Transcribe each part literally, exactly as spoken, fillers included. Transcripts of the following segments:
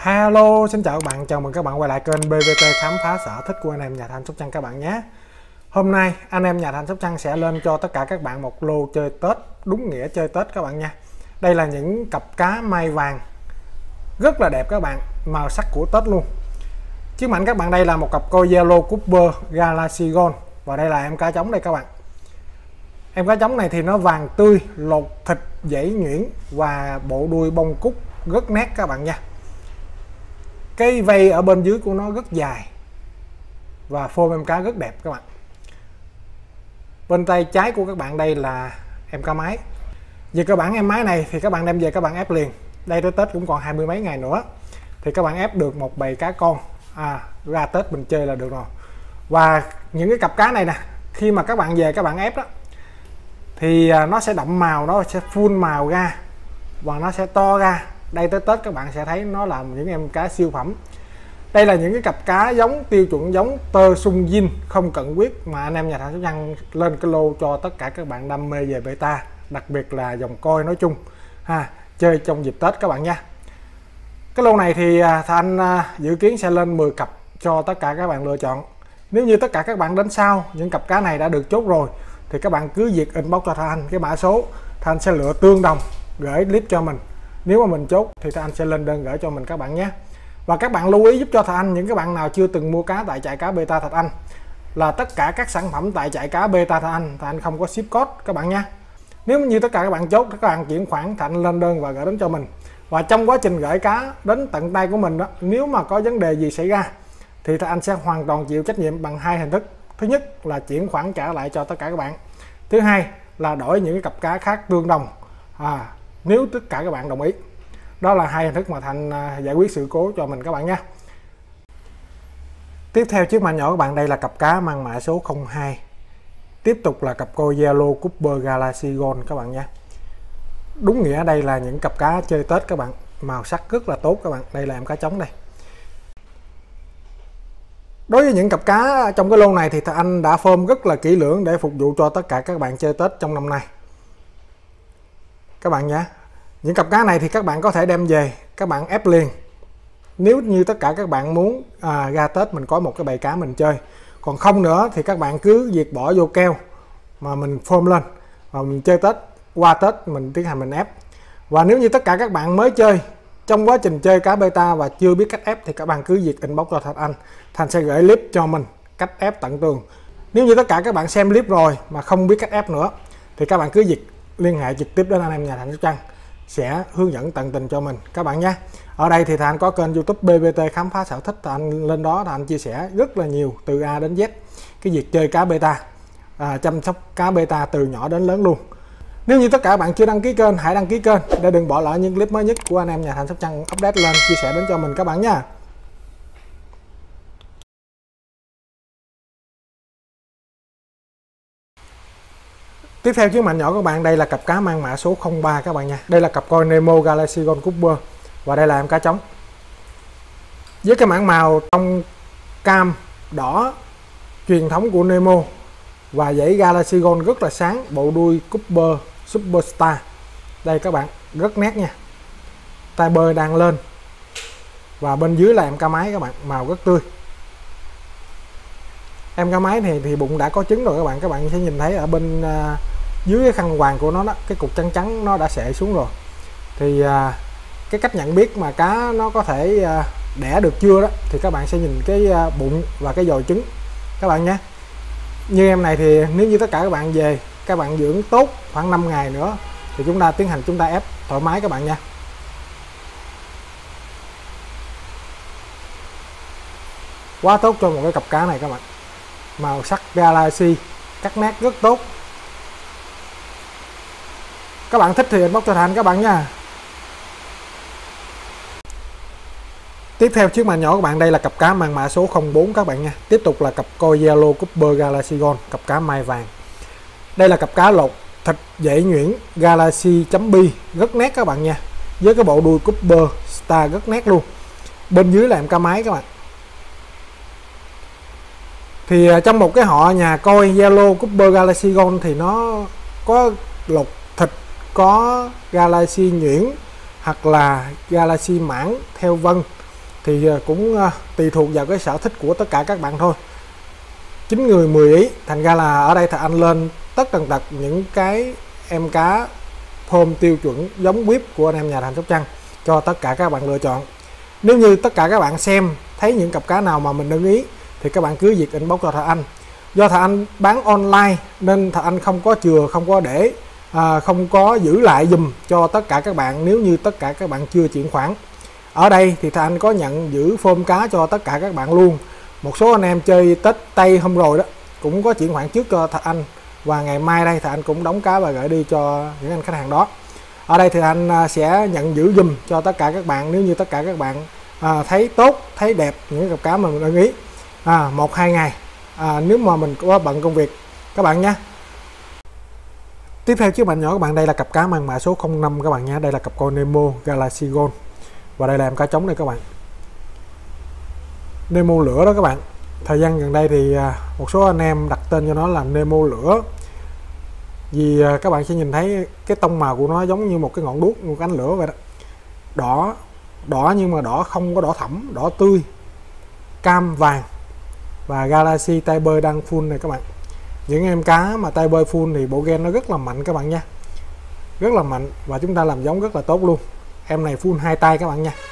Hello, xin chào các bạn, chào mừng các bạn quay lại kênh bê vê tê khám phá sở thích của anh em nhà Thanh Sóc Trăng các bạn nhé. Hôm nay anh em nhà Thanh Sóc Trăng sẽ lên cho tất cả các bạn một lô chơi Tết, đúng nghĩa chơi Tết các bạn nha. Đây là những cặp cá mai vàng rất là đẹp các bạn, màu sắc của Tết luôn. Trước mặt các bạn đây là một cặp coi Yellow Cooper Galaxy Gold và đây là em cá trống đây các bạn. Em cá trống này thì nó vàng tươi, lột thịt dãy nhuyễn và bộ đuôi bông cúc rất nét các bạn nha. Cái vây ở bên dưới của nó rất dài và phô em cá rất đẹp các bạn. Bên tay trái của các bạn đây là em cá mái. Về cơ bản em mái này thì các bạn đem về các bạn ép liền. Đây tới Tết cũng còn hai mươi mấy ngày nữa thì các bạn ép được một bầy cá con à, ra Tết mình chơi là được rồi. Và những cái cặp cá này nè, khi mà các bạn về các bạn ép đó thì nó sẽ đậm màu, nó sẽ full màu ra và nó sẽ to ra. Đây tới Tết các bạn sẽ thấy nó là những em cá siêu phẩm. Đây là những cái cặp cá giống tiêu chuẩn giống tơ sung zin không cận huyết mà anh em nhà Thanh Sóc Trăng lên cái lô cho tất cả các bạn đam mê về beta, đặc biệt là dòng coi nói chung ha, chơi trong dịp Tết các bạn nha. Cái lô này thì Thanh dự kiến sẽ lên mười cặp cho tất cả các bạn lựa chọn. Nếu như tất cả các bạn đến sau những cặp cá này đã được chốt rồi thì các bạn cứ việc inbox cho Thanh cái mã số, Thanh sẽ lựa tương đồng gửi clip cho mình. Nếu mà mình chốt thì Thanh sẽ lên đơn gửi cho mình các bạn nhé. Và các bạn lưu ý giúp cho Thạch Anh, những các bạn nào chưa từng mua cá tại trại cá Beta Thạch Anh, là tất cả các sản phẩm tại trại cá Beta Thạch Anh, Thạch Anh không có ship code các bạn nha. Nếu như tất cả các bạn chốt, các bạn chuyển khoản, Thạch Anh lên đơn và gửi đến cho mình. Và trong quá trình gửi cá đến tận tay của mình đó, nếu mà có vấn đề gì xảy ra thì Thạch Anh sẽ hoàn toàn chịu trách nhiệm bằng hai hình thức. Thứ nhất là chuyển khoản trả lại cho tất cả các bạn. Thứ hai là đổi những cái cặp cá khác tương đồng à, nếu tất cả các bạn đồng ý. Đó là hai hình thức mà Thành giải quyết sự cố cho mình các bạn nha. Tiếp theo chiếc màn nhỏ các bạn, đây là cặp cá mang mã số không hai. Tiếp tục là cặp coi Yellow Cooper Galaxy Gold các bạn nha. Đúng nghĩa đây là những cặp cá chơi Tết các bạn, màu sắc rất là tốt các bạn. Đây là em cá trống đây. Đối với những cặp cá trong cái lô này thì anh đã phơm rất là kỹ lưỡng để phục vụ cho tất cả các bạn chơi Tết trong năm nay các bạn nhé. Những cặp cá này thì các bạn có thể đem về các bạn ép liền. Nếu như tất cả các bạn muốn à, ra Tết mình có một cái bầy cá mình chơi. Còn không nữa thì các bạn cứ việc bỏ vô keo mà mình phơm lên và mình chơi Tết, qua Tết mình tiến hành mình ép. Và nếu như tất cả các bạn mới chơi, trong quá trình chơi cá beta và chưa biết cách ép thì các bạn cứ việc inbox cho Thạch Anh, Thành sẽ gửi clip cho mình cách ép tận tường. Nếu như tất cả các bạn xem clip rồi mà không biết cách ép nữa thì các bạn cứ việc liên hệ trực tiếp đến anh em nhà Thanh Sóc Trăng sẽ hướng dẫn tận tình cho mình các bạn nhé. Ở đây thì Thành có kênh YouTube bê vê tê khám phá sở thích, Thành lên đó Thành chia sẻ rất là nhiều từ A đến Z cái việc chơi cá beta, à, chăm sóc cá beta từ nhỏ đến lớn luôn. Nếu như tất cả các bạn chưa đăng ký kênh, hãy đăng ký kênh để đừng bỏ lỡ những clip mới nhất của anh em nhà Thanh Sóc Trăng update lên chia sẻ đến cho mình các bạn nha. Tiếp theo chiếc màn nhỏ các bạn, đây là cặp cá mang mã số không ba các bạn nha. Đây là cặp coi Nemo Galaxy Gold Cooper và đây là em cá trống. Với cái mảng màu tông cam đỏ truyền thống của Nemo và dãy Galaxy Gold rất là sáng, bộ đuôi Cooper Superstar. Đây các bạn, rất nét nha. Tai bơi đang lên. Và bên dưới là em cá mái các bạn, màu rất tươi. Em cá mái này thì bụng đã có trứng rồi các bạn, các bạn sẽ nhìn thấy ở bên uh, dưới cái khăn quàng của nó đó, cái cục trắng trắng nó đã sệ xuống rồi. Thì uh, cái cách nhận biết mà cá nó có thể uh, đẻ được chưa đó thì các bạn sẽ nhìn cái uh, bụng và cái dồi trứng các bạn nhé. Như em này thì nếu như tất cả các bạn về các bạn dưỡng tốt khoảng năm ngày nữa thì chúng ta tiến hành chúng ta ép thoải mái các bạn nha. Quá tốt cho một cái cặp cá này các bạn. Màu sắc Galaxy cắt nét rất tốt. Các bạn thích thì inbox cho Thành các bạn nha. Tiếp theo chiếc màn nhỏ các bạn, đây là cặp cá mang mã số không bốn các bạn nha. Tiếp tục là cặp coi Yellow Cooper Galaxy Gold, cặp cá mai vàng. Đây là cặp cá lột thịt dãy nhuyễn Galaxy.bi rất nét các bạn nha. Với cái bộ đuôi Cooper Star rất nét luôn. Bên dưới là em cá mái các bạn. Thì trong một cái họ nhà coi Yellow Cooper Galaxy Gold thì nó có lột thịt, có Galaxy nhuyễn hoặc là Galaxy mảng theo vân thì cũng tùy thuộc vào cái sở thích của tất cả các bạn thôi, chín người mười ý. Thành ra là ở đây thì anh lên tất tần tật những cái em cá form tiêu chuẩn giống whip của anh em nhà Thành Sóc Trăng cho tất cả các bạn lựa chọn. Nếu như tất cả các bạn xem thấy những cặp cá nào mà mình ưng ý thì các bạn cứ việc inbox cho Thạch Anh. Do Thạch Anh bán online nên Thạch Anh không có chừa, không có để à, không có giữ lại dùm cho tất cả các bạn nếu như tất cả các bạn chưa chuyển khoản. Ở đây thì Thạch Anh có nhận giữ form cá cho tất cả các bạn luôn. Một số anh em chơi Tết Tây hôm rồi đó cũng có chuyển khoản trước cho Thạch Anh, và ngày mai đây Thạch Anh cũng đóng cá và gửi đi cho những anh khách hàng đó. Ở đây thì anh sẽ nhận giữ dùm cho tất cả các bạn nếu như tất cả các bạn à, thấy tốt, thấy đẹp những cặp cá mà mình ưng ý. À, một hai ngày à, nếu mà mình có bận công việc các bạn nhé. Tiếp theo chiếc bạn nhỏ các bạn, đây là cặp cá mang mã số không năm các bạn nhé. Đây là cặp coi Nemo Galaxy Gold, và đây là em cá trống đây các bạn, Nemo lửa đó các bạn. Thời gian gần đây thì một số anh em đặt tên cho nó là Nemo lửa, vì các bạn sẽ nhìn thấy cái tông màu của nó giống như một cái ngọn đuốc, một ánh lửa vậy đó. Đỏ đỏ nhưng mà đỏ không có đỏ thẫm, đỏ tươi, cam vàng. Và Galaxy tay bơi đang full này các bạn. Những em cá mà tay bơi full thì bộ gen nó rất là mạnh các bạn nha, rất là mạnh, và chúng ta làm giống rất là tốt luôn. Em này full hai tay các bạn nha.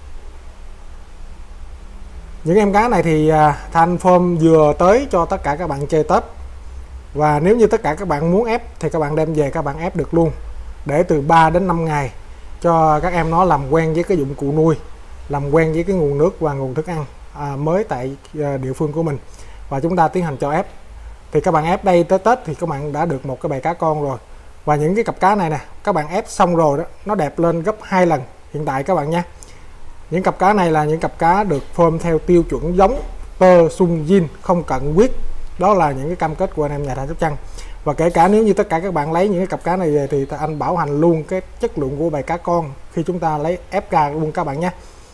Những em cá này thì Thanh form vừa tới cho tất cả các bạn chơi Tết, và nếu như tất cả các bạn muốn ép thì các bạn đem về các bạn ép được luôn, để từ ba đến năm ngày cho các em nó làm quen với cái dụng cụ nuôi, làm quen với cái nguồn nước và nguồn thức ăn à, mới tại à, địa phương của mình, và chúng ta tiến hành cho ép. Thì các bạn ép đây tới Tết thì các bạn đã được một cái bầy cá con rồi. Và những cái cặp cá này nè, các bạn ép xong rồi đó, nó đẹp lên gấp hai lần hiện tại các bạn nha. Những cặp cá này là những cặp cá được form theo tiêu chuẩn giống tơ sung zin, không cận huyết. Đó là những cái cam kết của anh em nhà Thành Sóc Trăng. Và kể cả nếu như tất cả các bạn lấy những cái cặp cá này về thì anh bảo hành luôn cái chất lượng của bầy cá con khi chúng ta lấy ép ra luôn các bạn nhé.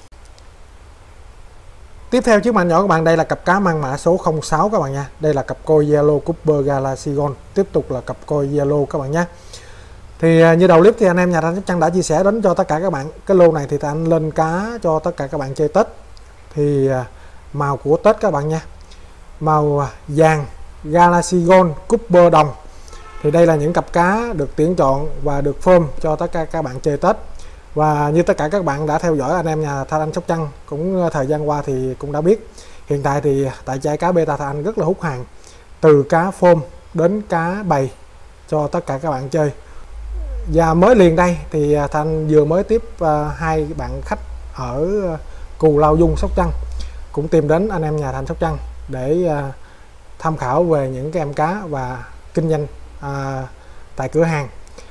Tiếp theo chiếc màn nhỏ các bạn, đây là cặp cá mang mã số không sáu các bạn nha. Đây là cặp coi Yellow Cooper Galaxy Gold, tiếp tục là cặp coi Yellow các bạn nhé. Thì như đầu clip thì anh em nhà Thành Sóc Trăng đã chia sẻ đến cho tất cả các bạn cái lô này, thì anh lên cá cho tất cả các bạn chơi Tết. Thì màu của Tết các bạn nha, màu vàng Galaxy Gold Cooper đồng. Thì đây là những cặp cá được tuyển chọn và được form cho tất cả các bạn chơi Tết. Và như tất cả các bạn đã theo dõi anh em nhà Thanh Anh Sóc Trăng cũng thời gian qua thì cũng đã biết, hiện tại thì tại chai cá beta Thanh Anh rất là hút hàng, từ cá form đến cá bầy cho tất cả các bạn chơi. Và mới liền đây thì Thanh vừa mới tiếp uh, hai bạn khách ở uh, Cù Lao Dung Sóc Trăng cũng tìm đến anh em nhà Thanh Sóc Trăng để uh, tham khảo về những cái em cá và kinh doanh uh, tại cửa hàng.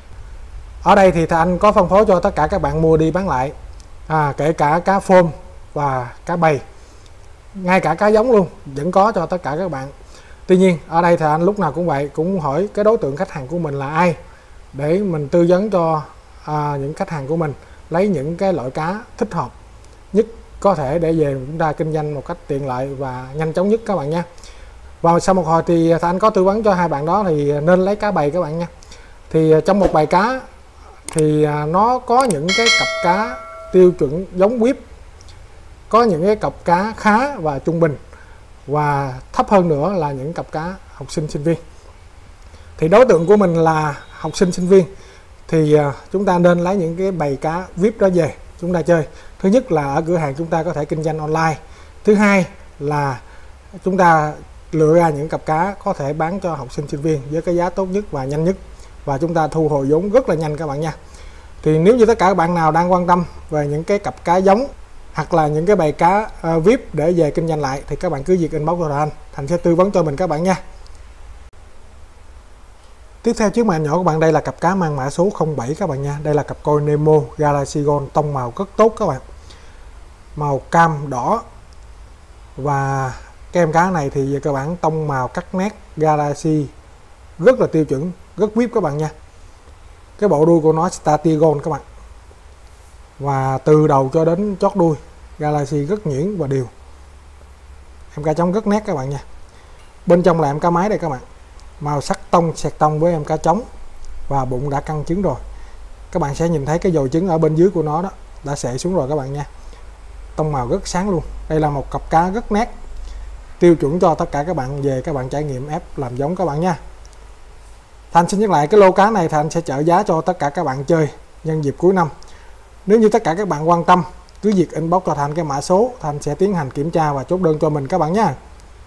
Ở đây thì anh có phân phối cho tất cả các bạn mua đi bán lại, à, kể cả cá form và cá bầy, ngay cả cá giống luôn vẫn có cho tất cả các bạn. Tuy nhiên ở đây thì anh lúc nào cũng vậy, cũng hỏi cái đối tượng khách hàng của mình là ai để mình tư vấn cho à, những khách hàng của mình lấy những cái loại cá thích hợp nhất có thể để về chúng ta kinh doanh một cách tiện lợi và nhanh chóng nhất các bạn nha. Và sau một hồi thì anh có tư vấn cho hai bạn đó thì nên lấy cá bầy các bạn nha. Thì trong một bầy cá thì nó có những cái cặp cá tiêu chuẩn giống whip, có những cái cặp cá khá và trung bình, và thấp hơn nữa là những cặp cá học sinh sinh viên. Thì đối tượng của mình là học sinh sinh viên thì chúng ta nên lấy những cái bầy cá víp đó về chúng ta chơi. Thứ nhất là ở cửa hàng chúng ta có thể kinh doanh online, thứ hai là chúng ta lựa ra những cặp cá có thể bán cho học sinh sinh viên với cái giá tốt nhất và nhanh nhất, và chúng ta thu hồi vốn rất là nhanh các bạn nha. Thì nếu như tất cả các bạn nào đang quan tâm về những cái cặp cá giống hoặc là những cái bầy cá uh, víp để về kinh doanh lại thì các bạn cứ việc inbox cho Thành, Thành sẽ tư vấn cho mình các bạn nha. Tiếp theo chiếc màn nhỏ của bạn, đây là cặp cá mang mã số không bảy các bạn nha. Đây là cặp coi Nemo Galaxy Gold, tông màu rất tốt các bạn, màu cam đỏ, và cái em cá này thì về cơ bản tông màu cắt nét Galaxy rất là tiêu chuẩn, rất víp các bạn nha. Cái bộ đuôi của nó Stati Gold các bạn, và từ đầu cho đến chót đuôi Galaxy rất nhuyễn và đều. Em cá trống rất nét các bạn nha. Bên trong là em cá mái đây các bạn, màu sắc tông sẹt tông với em cá trống, và bụng đã căng trứng rồi. Các bạn sẽ nhìn thấy cái dồi trứng ở bên dưới của nó đó đã sệ xuống rồi các bạn nha. tông màu rất sáng luôn. Đây là một cặp cá rất nét, tiêu chuẩn cho tất cả các bạn về các bạn trải nghiệm ép làm giống các bạn nha. Thành xin nhắc lại cái lô cá này Thành sẽ trợ giá cho tất cả các bạn chơi nhân dịp cuối năm. Nếu như tất cả các bạn quan tâm, cứ việc inbox cho Thành cái mã số, Thành sẽ tiến hành kiểm tra và chốt đơn cho mình các bạn nha.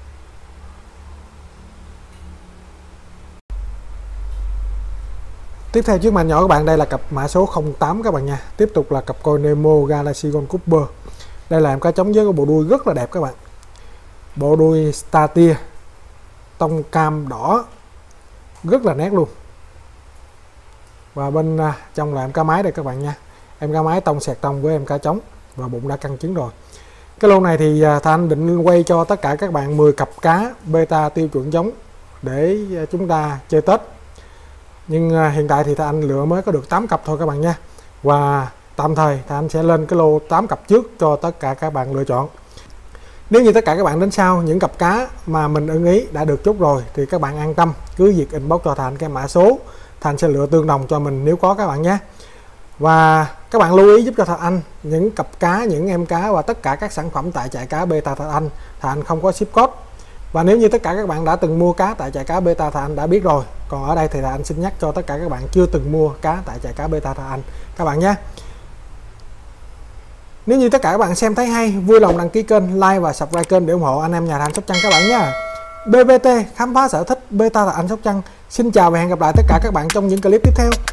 Tiếp theo chiếc màn nhỏ các bạn, đây là cặp mã số không tám các bạn nha. Tiếp tục là cặp coi Nemo Galaxy Gold Cooper. Đây là em cá trống với cái bộ đuôi rất là đẹp các bạn. Bộ đuôi Star tia tông cam đỏ rất là nét luôn. Và bên à, trong là em cá mái đây các bạn nha. Em cá mái tông sẹt tông với em cá trống và bụng đã căng trứng rồi. Cái lô này thì à, Thanh định quay cho tất cả các bạn mười cặp cá beta tiêu chuẩn giống để à, chúng ta chơi Tết. Nhưng à, hiện tại thì Thanh lựa mới có được tám cặp thôi các bạn nha. Và tạm thời Thanh sẽ lên cái lô tám cặp trước cho tất cả các bạn lựa chọn. Nếu như tất cả các bạn đến sau những cặp cá mà mình ưng ý đã được chốt rồi thì các bạn an tâm, cứ việc inbox cho Thành cái mã số, Thành sẽ lựa tương đồng cho mình nếu có các bạn nhé. Và các bạn lưu ý giúp cho Thành Anh những cặp cá, những em cá và tất cả các sản phẩm tại trại cá Beta Thành Anh, Thành Anh không có ship code. Và nếu như tất cả các bạn đã từng mua cá tại trại cá Beta Thành Anh đã biết rồi, còn ở đây thì Thành Anh xin nhắc cho tất cả các bạn chưa từng mua cá tại trại cá Beta Thành Anh các bạn nhé. Nếu như tất cả các bạn xem thấy hay, vui lòng đăng ký kênh, like và subscribe kênh để ủng hộ anh em nhà Thành Sóc Trăng các bạn nha. bê vê tê khám phá sở thích Beta Thành Anh Sóc Trăng. Xin chào và hẹn gặp lại tất cả các bạn trong những clip tiếp theo.